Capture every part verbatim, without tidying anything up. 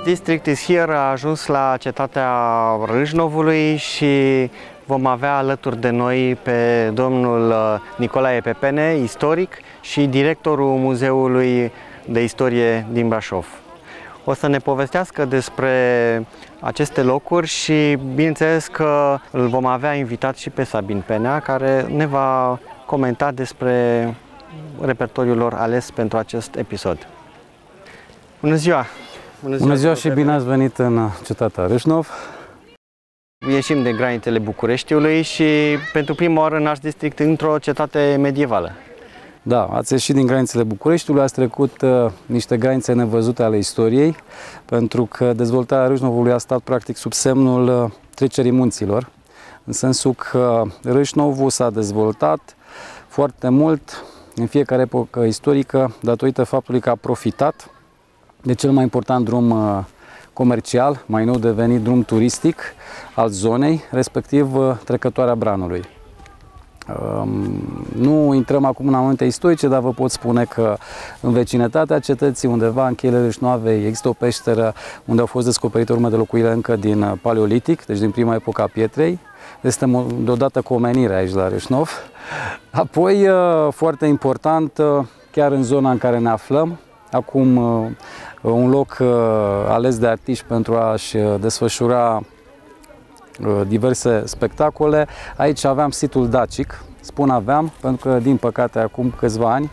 District is Here a ajuns la cetatea Râșnovului și vom avea alături de noi pe domnul Nicolae Pepene, istoric și directorul Muzeului de Istorie din Brașov. O să ne povestească despre aceste locuri și bineînțeles că îl vom avea invitat și pe Sabin Penea, care ne va comenta despre repertoriul lor ales pentru acest episod. Bună ziua! Bună ziua, Bună ziua și bine ați venit în cetatea Râșnov. Ieșim de granițele Bucureștiului și pentru prima oară în Arts District într-o cetate medievală. Da, ați ieșit din granițele Bucureștiului, ați trecut uh, niște granițe nevăzute ale istoriei, pentru că dezvoltarea Râșnovului a stat practic sub semnul uh, trecerii munților, în sensul că Râșnovul s-a dezvoltat foarte mult în fiecare epocă istorică datorită faptului că a profitat de cel mai important drum uh, comercial, mai nou devenit drum turistic al zonei, respectiv uh, trecătoarea Branului. Nu intrăm acum în amănunte istorice, dar vă pot spune că în vecinătatea cetății, undeva în cheile Râșnoavei, există o peșteră unde au fost descoperite urme de locuire încă din Paleolitic, deci din prima epocă a pietrei. Este deodată cu omenire aici la Râșnov. Apoi, foarte important, chiar în zona în care ne aflăm, acum un loc ales de artiști pentru a-și desfășura diverse spectacole. Aici aveam situl dacic, spun aveam, pentru că din păcate acum câțiva ani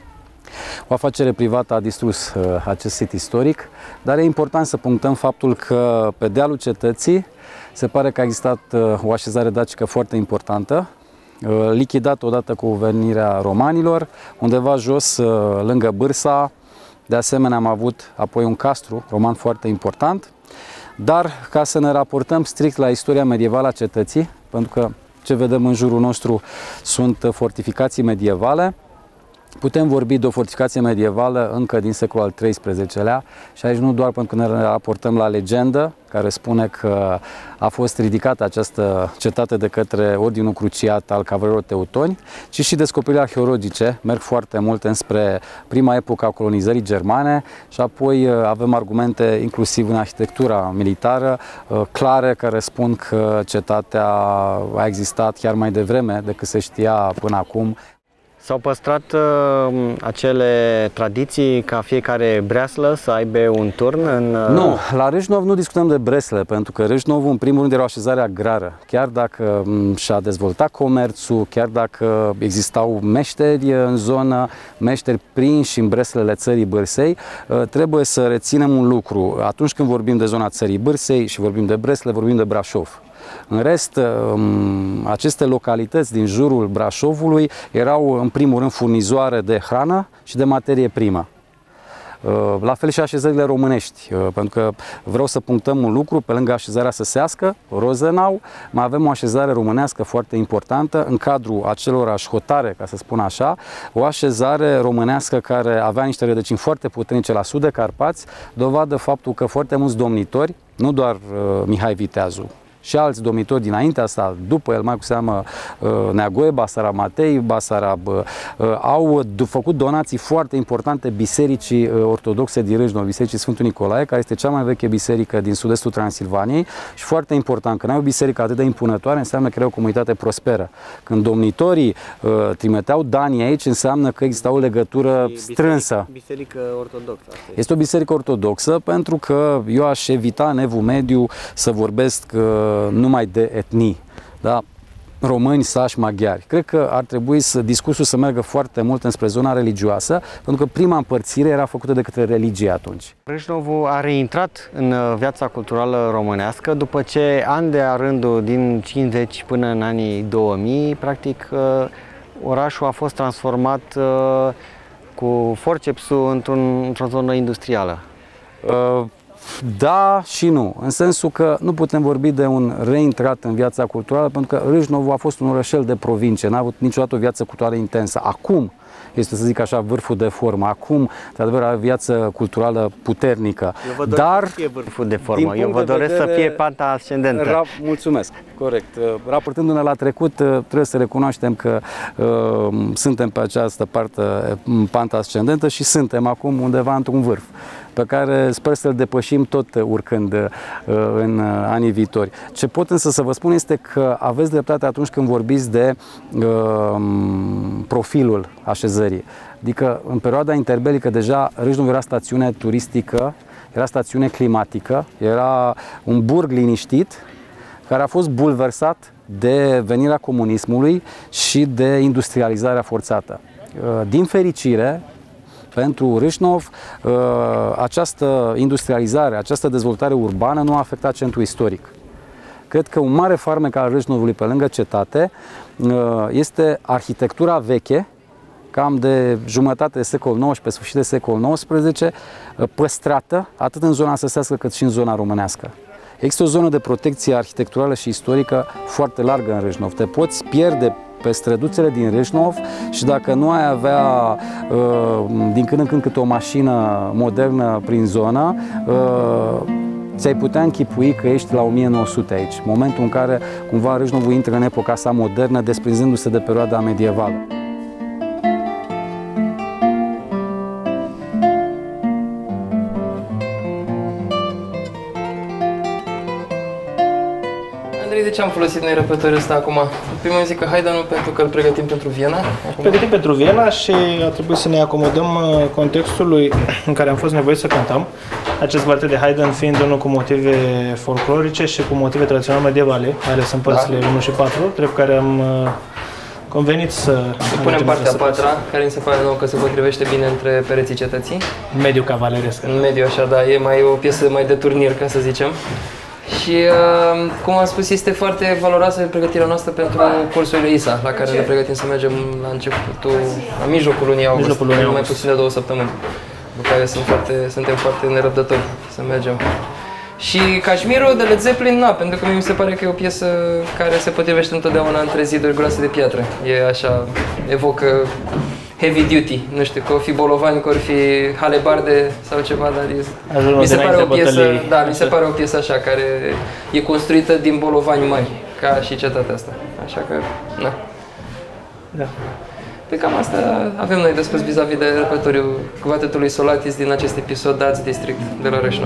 o afacere privată a distrus uh, acest sit istoric, dar e important să punctăm faptul că pe dealul cetății se pare că a existat uh, o așezare dacică foarte importantă, uh, lichidată odată cu venirea romanilor, undeva jos, uh, lângă Bârsa. De asemenea am avut apoi un castru roman foarte important. Dar ca să ne raportăm strict la istoria medievală a cetății, pentru că ce vedem în jurul nostru sunt fortificații medievale, putem vorbi de o fortificație medievală încă din secolul al treisprezecelea și aici nu doar pentru că ne raportăm la legendă, care spune că a fost ridicată această cetate de către Ordinul Cruciat al Cavalerilor Teutoni, ci și descoperirile arheologice merg foarte mult înspre prima epocă a colonizării germane și apoi avem argumente inclusiv în arhitectura militară clare care spun că cetatea a existat chiar mai devreme decât se știa până acum. S-au păstrat uh, acele tradiții ca fiecare breaslă să aibă un turn? În, uh... Nu, la Râșnov nu discutăm de bresle, pentru că Râșnovul în primul rând era o așezare agrară. Chiar dacă și-a dezvoltat comerțul, chiar dacă existau meșteri în zonă, meșteri prinși în breslele țării Bârsei, uh, trebuie să reținem un lucru. Atunci când vorbim de zona țării Bârsei și vorbim de Bresle, vorbim de Brașov. În rest, aceste localități din jurul Brașovului erau în primul rând furnizoare de hrană și de materie primă. La fel și așezările românești, pentru că vreau să punctăm un lucru, pe lângă așezarea săsească, Rozenau, mai avem o așezare românească foarte importantă în cadrul acelorași hotare, ca să spun așa, o așezare românească care avea niște rădăcini foarte puternice la sud de Carpați, dovadă faptul că foarte mulți domnitori, nu doar Mihai Viteazu, și alți domnitori dinaintea asta, după el, mai cu seamă Neagoe, Basarab Matei, Basarab, au făcut donații foarte importante bisericii ortodoxe din Râșnov, Bisericii Sfântul Nicolae, care este cea mai veche biserică din sud-estul Transilvaniei și foarte important, când ai o biserică atât de impunătoare, înseamnă că era o comunitate prosperă. Când domnitorii uh, trimiteau danii aici, înseamnă că exista o legătură strânsă. Biserică ortodoxă. Este o biserică ortodoxă pentru că eu aș evita în Evul Mediu să vorbesc uh, numai de etnii, da? Români, sași, maghiari. Cred că ar trebui să discursul să meargă foarte mult înspre zona religioasă, pentru că prima împărțire era făcută de către religie atunci. Râșnovul a reintrat în viața culturală românească după ce an de rândul din cincizeci până în anii două mii, practic orașul a fost transformat cu forcepsul într-un, într-o zonă industrială. Uh... Da și nu, în sensul că nu putem vorbi de un reintrat în viața culturală, pentru că Râșnovul a fost un orășel de provincie, n-a avut niciodată o viață culturală intensă. Acum este, să zic așa, vârful de formă. Acum, de adevăr, are viață culturală puternică. Eu vă doresc Dar, să fie vârful de formă. Eu vă doresc vedere, să fie panta ascendentă. Ra mulțumesc, corect. Raportându-ne la trecut, trebuie să recunoaștem că uh, suntem pe această parte, panta ascendentă, și suntem acum undeva într-un vârf. pe care sper să-l depășim tot urcând în anii viitori. Ce pot însă să vă spun este că aveți dreptate atunci când vorbiți de uh, profilul așezării. Adică în perioada interbelică deja Râșnov era stațiune turistică, era stațiune climatică, era un burg liniștit care a fost bulversat de venirea comunismului și de industrializarea forțată. Din fericire, pentru Râșnov, această industrializare, această dezvoltare urbană nu a afectat centrul istoric. Cred că un mare farmec al Râșnovului pe lângă cetate este arhitectura veche, cam de jumătate de secol nouăsprezece, sfârșit de secol nouăsprezece, păstrată atât în zona săsească cât și în zona românească. Există o zonă de protecție arhitecturală și istorică foarte largă în Râșnov. Te poți pierde pe străduțele din Râșnov și dacă nu ai avea din când în când câte o mașină modernă prin zonă, ți-ai putea închipui că ești la o mie nouă sute aici, momentul în care cumva Râșnovul intră în epoca sa modernă, desprinzându-se de perioada medievală. De ce am folosit noi repertoriul ăsta acum? Primul zic că Haydnul pentru că îl pregătim pentru Viena. Acum. Pregătim pentru Viena și a trebuit să ne acomodăm contextului în care am fost nevoiți să cântăm. Acest quartet de Haydn fiind unul cu motive folclorice și cu motive tradiționale medievale, ales în părțile da. unu și patru, drept care am convenit să... Să punem partea a patra, care mi se pare nouă că se potrivește bine între pereții cetății. Mediu cavaleresc. În mediu, așa, da, e mai o piesă mai de turnir, ca să zicem. Și, cum am spus, este foarte valoroasă pregătirea noastră pentru cursurile I S A, la care ne pregătim să mergem la începutul, la mijlocul lunii august, mijlocul lunii august. mai puțin de două săptămâni, după care sunt foarte, suntem foarte nerăbdători să mergem. Și Cașmirul de Led Zeppelin, na, pentru că mi se pare că e o piesă care se potrivește întotdeauna între ziduri groase de piatră. E așa, evocă heavy duty, nu știu, că o fi bolovani, că or fi halebarde sau ceva, dar e, mi se pare o piesă, da, mi se pare o piesă așa, care e construită din bolovani mari, ca și cetatea asta. Așa că, na. Da. Pe cam asta avem noi de spus vis-a-vis de repertoriul quartetului Solatis din acest episod Arts District de la Râșnov.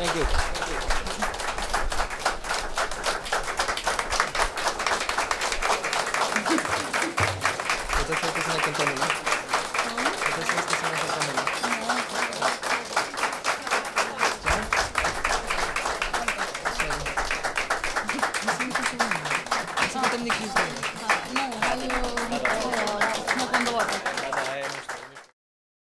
Thank you. Puteți să ne cântăm una? Puteți să ne cântăm una? Să cântăm Nick Hughes.